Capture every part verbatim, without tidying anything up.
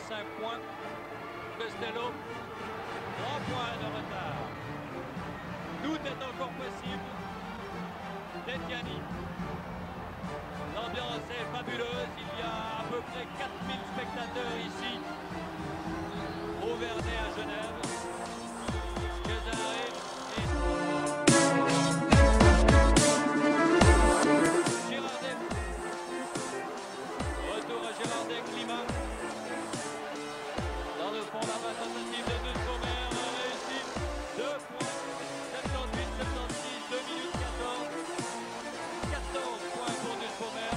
cinq points. Costello, trois points de retard. Tout est encore possible. Detiani. L'ambiance est fabuleuse. Il y a à peu près quatre mille spectateurs ici. Au Vernet à Genève. Cesare et Girardet. Retour à Girardet, Climat. Dans le fond, la main tentative de Duscomer réussi. deux points. soixante-dix-huit soixante-six, deux minutes quatorze. quatorze points pour Duscomer.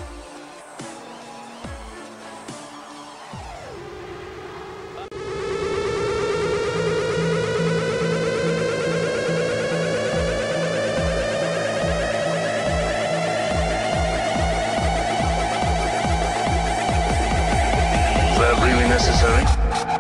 Is that really necessary?